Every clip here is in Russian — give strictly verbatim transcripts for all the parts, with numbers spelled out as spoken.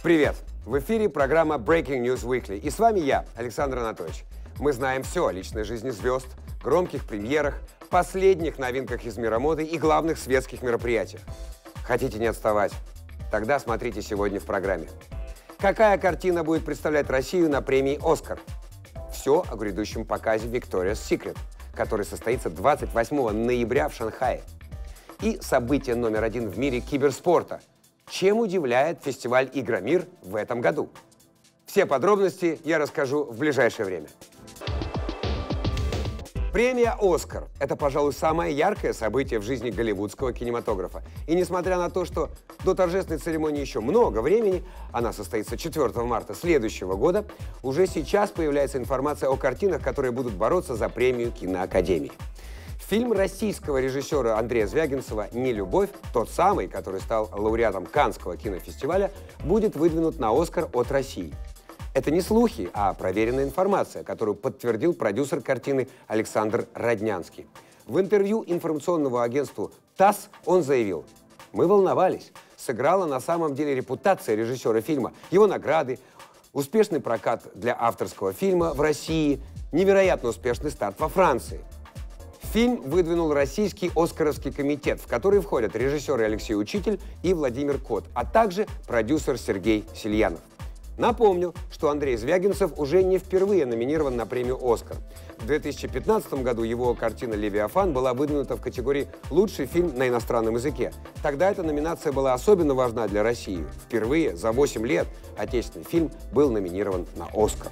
Привет! В эфире программа Breaking News Weekly. И с вами я, Александр Анатольевич. Мы знаем все о личной жизни звезд, громких премьерах, последних новинках из мира моды и главных светских мероприятиях. Хотите не отставать? Тогда смотрите сегодня в программе. Какая картина будет представлять Россию на премии «Оскар»? Все о грядущем показе Victoria's Secret, который состоится двадцать восьмого ноября в Шанхае. И событие номер один в мире киберспорта. Чем удивляет фестиваль «Игромир» в этом году? Все подробности я расскажу в ближайшее время. Премия «Оскар» — это, пожалуй, самое яркое событие в жизни голливудского кинематографа. И несмотря на то, что до торжественной церемонии еще много времени, она состоится четвёртого марта следующего года, уже сейчас появляется информация о картинах, которые будут бороться за премию киноакадемии. Фильм российского режиссера Андрея Звягинцева «Нелюбовь», тот самый, который стал лауреатом Каннского кинофестиваля, будет выдвинут на «Оскар» от России. Это не слухи, а проверенная информация, которую подтвердил продюсер картины Александр Роднянский. В интервью информационному агентству ТАСС он заявил: «Мы волновались. Сыграла на самом деле репутация режиссера фильма, его награды, успешный прокат для авторского фильма в России, невероятно успешный старт во Франции». Фильм выдвинул Российский Оскаровский комитет, в который входят режиссеры Алексей Учитель и Владимир Кот, а также продюсер Сергей Сельянов. Напомню, что Андрей Звягинцев уже не впервые номинирован на премию «Оскар». В две тысячи пятнадцатом году его картина «Левиафан» была выдвинута в категории «Лучший фильм на иностранном языке». Тогда эта номинация была особенно важна для России. Впервые за восемь лет отечественный фильм был номинирован на «Оскар».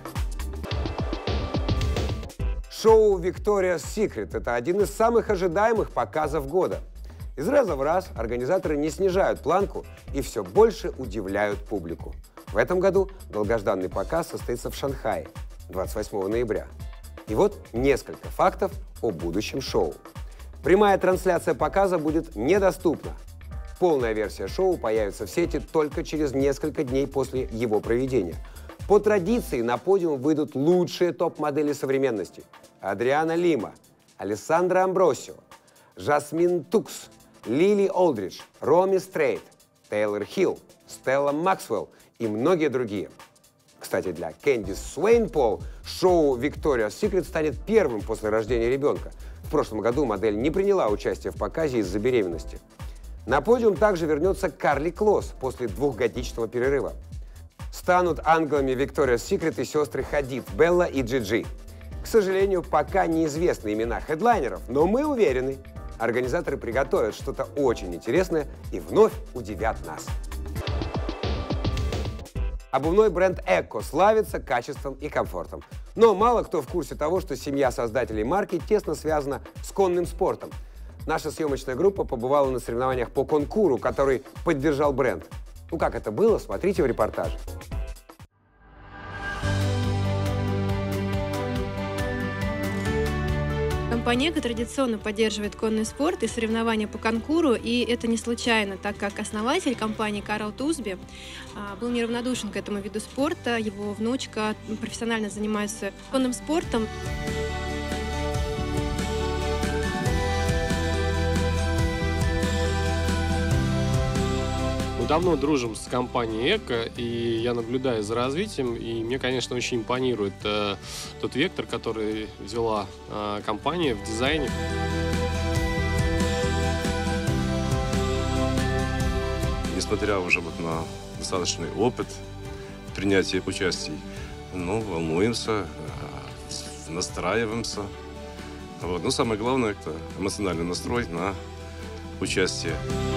Шоу Victoria's Secret – это один из самых ожидаемых показов года. Из раза в раз организаторы не снижают планку и все больше удивляют публику. В этом году долгожданный показ состоится в Шанхае двадцать восьмого ноября. И вот несколько фактов о будущем шоу. Прямая трансляция показа будет недоступна. Полная версия шоу появится в сети только через несколько дней после его проведения. По традиции на подиум выйдут лучшие топ-модели современности. Адриана Лима, Алессандро Амбросио, Жасмин Тукс, Лили Олдридж, Роми Стрейт, Тейлор Хилл, Стелла Максвелл и многие другие. Кстати, для Кэндис Суэйнпол шоу Victoria's Secret станет первым после рождения ребенка. В прошлом году модель не приняла участие в показе из-за беременности. На подиум также вернется Карли Клосс после двухгодичного перерыва. Станут ангелами Victoria's Secret и сестры Хадид, Белла и Джиджи. К сожалению, пока неизвестны имена хедлайнеров, но мы уверены, организаторы приготовят что-то очень интересное и вновь удивят нас. Обувной бренд Экко славится качеством и комфортом. Но мало кто в курсе того, что семья создателей марки тесно связана с конным спортом. Наша съемочная группа побывала на соревнованиях по конкуру, который поддержал бренд. Ну как это было, смотрите в репортаже. Компания «Эко» традиционно поддерживает конный спорт и соревнования по конкуру, и это не случайно, так как основатель компании Карл Тузби был неравнодушен к этому виду спорта. Его внучка профессионально занимается конным спортом. Мы давно дружим с компанией «Эко», и я наблюдаю за развитием, и мне, конечно, очень импонирует э, тот вектор, который взяла э, компания в дизайне. Несмотря уже вот на достаточный опыт принятия участий, ну, волнуемся, э, настраиваемся. Вот. Но самое главное – это эмоциональный настрой на участие.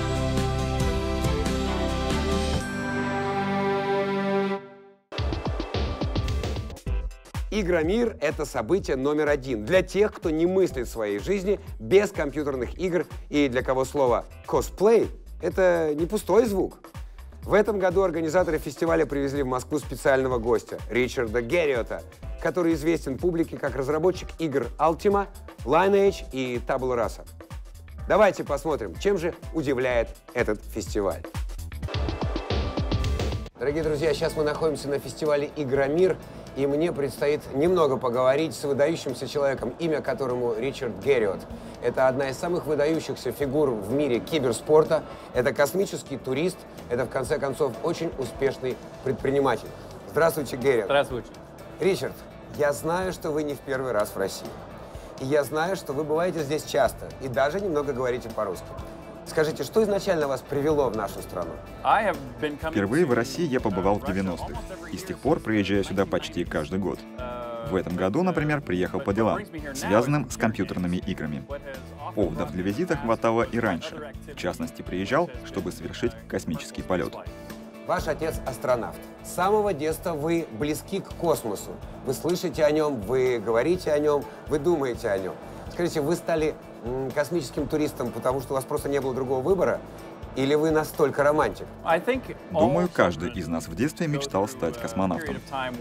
Игромир – это событие номер один для тех, кто не мыслит своей жизни без компьютерных игр и для кого слово «косплей» – это не пустой звук. В этом году организаторы фестиваля привезли в Москву специального гостя – Ричарда Герриота, который известен публике как разработчик игр Ultima, Lineage и Tabula Rasa. Давайте посмотрим, чем же удивляет этот фестиваль. Дорогие друзья, сейчас мы находимся на фестивале «Игромир». И мне предстоит немного поговорить с выдающимся человеком, имя которому Ричард Герриот. Это одна из самых выдающихся фигур в мире киберспорта. Это космический турист. Это, в конце концов, очень успешный предприниматель. Здравствуйте, Герриот. Здравствуйте. Ричард, я знаю, что вы не в первый раз в России. И я знаю, что вы бываете здесь часто и даже немного говорите по-русски. Скажите, что изначально вас привело в нашу страну? Впервые в России я побывал в девяностых, и с тех пор приезжаю сюда почти каждый год. В этом году, например, приехал по делам, связанным с компьютерными играми. Поводов для визита хватало и раньше. В частности, приезжал, чтобы совершить космический полет. Ваш отец астронавт. С самого детства вы близки к космосу. Вы слышите о нем, вы говорите о нем, вы думаете о нем. Скажите, вы стали м, космическим туристом, потому что у вас просто не было другого выбора? Или вы настолько романтик? Думаю, каждый из нас в детстве мечтал стать космонавтом.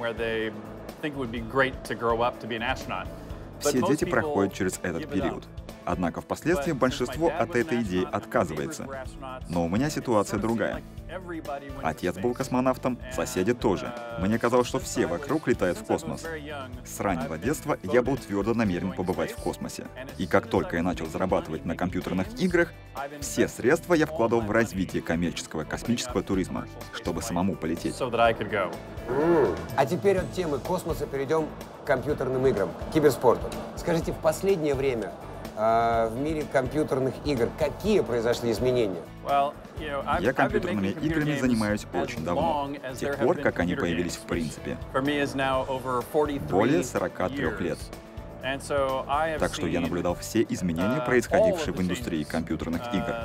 Все дети проходят через этот период. Однако впоследствии большинство от этой идеи отказывается. Но у меня ситуация другая. Отец был космонавтом, соседи тоже. Мне казалось, что все вокруг летают в космос. С раннего детства я был твердо намерен побывать в космосе. И как только я начал зарабатывать на компьютерных играх, все средства я вкладывал в развитие коммерческого космического туризма, чтобы самому полететь. Mm. А теперь от темы космоса перейдем к компьютерным играм, к киберспорту. Скажите, в последнее время э, в мире компьютерных игр какие произошли изменения? Я компьютерными играми занимаюсь очень давно, с тех пор, как они появились в принципе. Более сорока трёх лет. Так что я наблюдал все изменения, происходившие в индустрии компьютерных игр.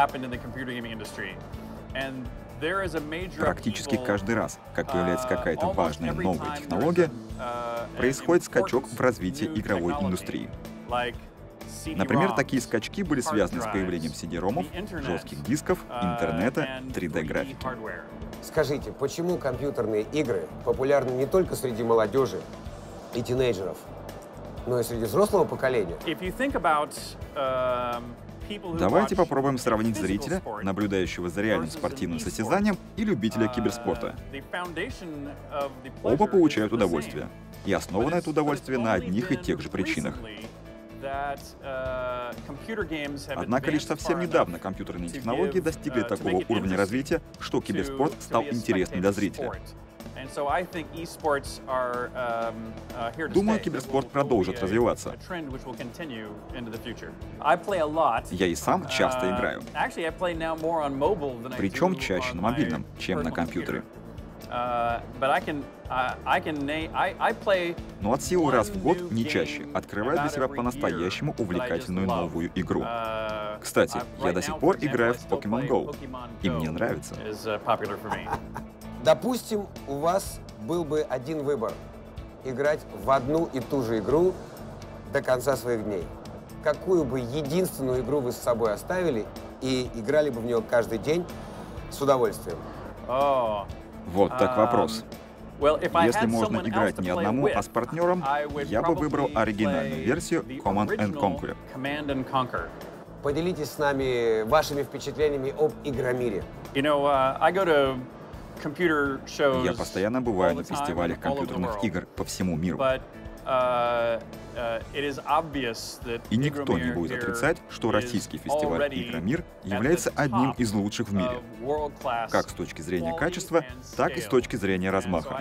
Практически каждый раз, как появляется какая-то важная новая технология, происходит скачок в развитии игровой индустрии. Например, такие скачки были связаны с появлением си ди-ромов, жестких дисков, интернета, три дэ-графики. Скажите, почему компьютерные игры популярны не только среди молодежи и тинейджеров, но и среди взрослого поколения? Давайте попробуем сравнить зрителя, наблюдающего за реальным спортивным состязанием, и любителя киберспорта. Оба получают удовольствие. И основано это удовольствие на одних и тех же причинах. Однако лишь совсем недавно компьютерные технологии достигли такого уровня развития, что киберспорт стал интересным для зрителя. Думаю, киберспорт продолжит развиваться. Я и сам часто играю. Причем чаще на мобильном, чем на компьютере. Но от силы раз в год, не чаще, открываю для себя по-настоящему увлекательную новую игру. Кстати, я до сих пор играю в Pokemon Go, и мне нравится. Допустим, у вас был бы один выбор – играть в одну и ту же игру до конца своих дней. Какую бы единственную игру вы с собой оставили и играли бы в нее каждый день с удовольствием? Вот так вопрос. Если можно играть не одному, а с партнером, я бы выбрал оригинальную версию Command and Conquer. Поделитесь с нами вашими впечатлениями об игромире. Я постоянно бываю на фестивалях компьютерных игр по всему миру. И никто не будет отрицать, что российский фестиваль «Игромир» является одним из лучших в мире, как с точки зрения качества, так и с точки зрения размаха.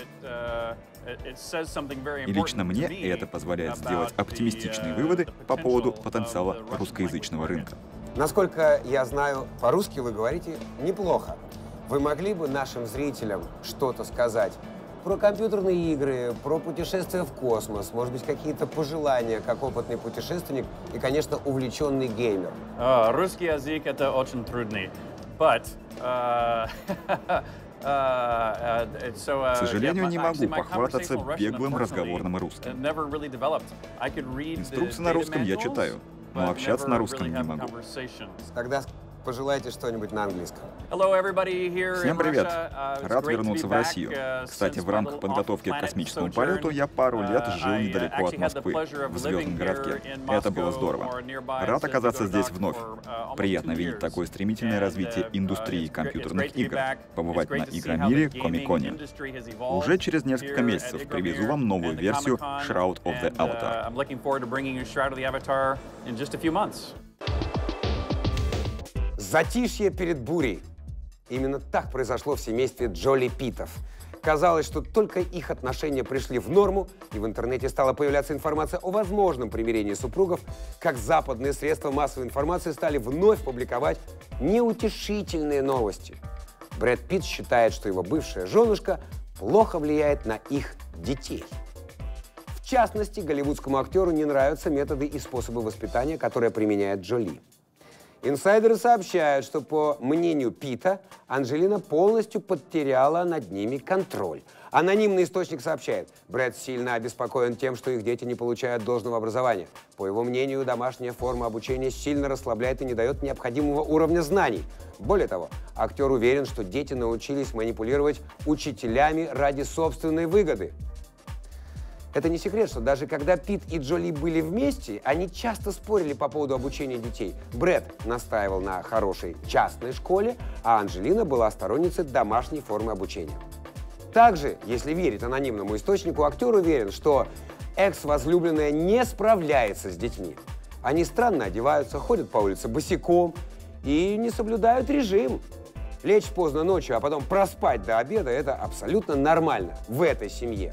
И лично мне это позволяет сделать оптимистичные выводы по поводу потенциала русскоязычного рынка. Насколько я знаю, по-русски вы говорите неплохо. Вы могли бы нашим зрителям что-то сказать про компьютерные игры, про путешествия в космос, может быть, какие-то пожелания, как опытный путешественник и, конечно, увлеченный геймер? Uh, русский язык — это очень трудный. But, uh, К сожалению, не могу похвастаться беглым разговорным русским. Инструкции на русском я читаю, но общаться на русском не могу. Тогда пожелайте что-нибудь на английском. Всем привет! Рад вернуться в Россию. Кстати, в рамках подготовки к космическому полету я пару лет жил недалеко от Москвы, в звездном городке. Это было здорово. Рад оказаться здесь вновь. Приятно видеть такое стремительное развитие индустрии компьютерных игр, побывать на Игромире, Комик-Коне. Уже через несколько месяцев привезу вам новую версию Shroud of the Avatar. Затишье перед бурей. Именно так произошло в семействе Джоли Питтов. Казалось, что только их отношения пришли в норму, и в интернете стала появляться информация о возможном примирении супругов, как западные средства массовой информации стали вновь публиковать неутешительные новости. Брэд Питт считает, что его бывшая женушка плохо влияет на их детей. В частности, голливудскому актеру не нравятся методы и способы воспитания, которые применяет Джоли. Инсайдеры сообщают, что, по мнению Питта, Анджелина полностью потеряла над ними контроль. Анонимный источник сообщает, Брэд сильно обеспокоен тем, что их дети не получают должного образования. По его мнению, домашняя форма обучения сильно расслабляет и не дает необходимого уровня знаний. Более того, актер уверен, что дети научились манипулировать учителями ради собственной выгоды. Это не секрет, что даже когда Питт и Джоли были вместе, они часто спорили по поводу обучения детей. Брэд настаивал на хорошей частной школе, а Анджелина была сторонницей домашней формы обучения. Также, если верить анонимному источнику, актер уверен, что экс-возлюбленная не справляется с детьми. Они странно одеваются, ходят по улице босиком и не соблюдают режим. Лечь поздно ночью, а потом проспать до обеда – это абсолютно нормально в этой семье.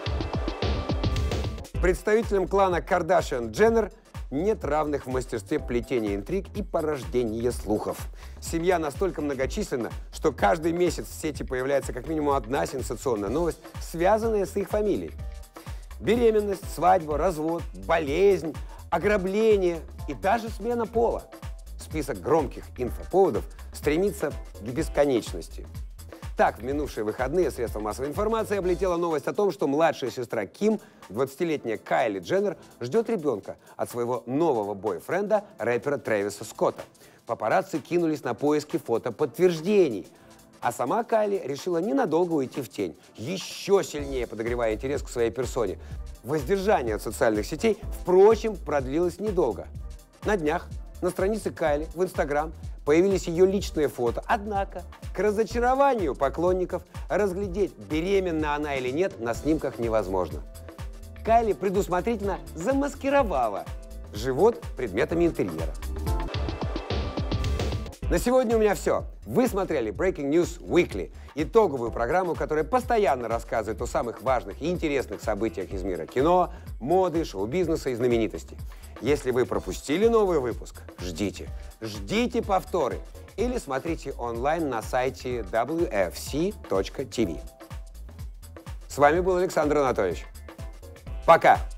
Представителям клана Кардашьян-Дженнер нет равных в мастерстве плетения интриг и порождения слухов. Семья настолько многочисленна, что каждый месяц в сети появляется как минимум одна сенсационная новость, связанная с их фамилией. Беременность, свадьба, развод, болезнь, ограбление и даже смена пола. Список громких инфоповодов стремится к бесконечности. Так, в минувшие выходные средства массовой информации облетела новость о том, что младшая сестра Ким, двадцатилетняя Кайли Дженнер, ждет ребенка от своего нового бойфренда, рэпера Трэвиса Скотта. Папарацци кинулись на поиски фотоподтверждений. А сама Кайли решила ненадолго уйти в тень, еще сильнее подогревая интерес к своей персоне. Воздержание от социальных сетей, впрочем, продлилось недолго. На днях на странице Кайли в Инстаграм появились ее личные фото. Однако, к разочарованию поклонников, разглядеть, беременна она или нет, на снимках невозможно. Кайли предусмотрительно замаскировала живот предметами интерьера. На сегодня у меня все. Вы смотрели Breaking News Weekly, итоговую программу, которая постоянно рассказывает о самых важных и интересных событиях из мира кино, моды, шоу-бизнеса и знаменитостей. Если вы пропустили новый выпуск, ждите. Ждите повторы или смотрите онлайн на сайте дабл ю эф си точка ти ви. С вами был Александр Анатольевич. Пока!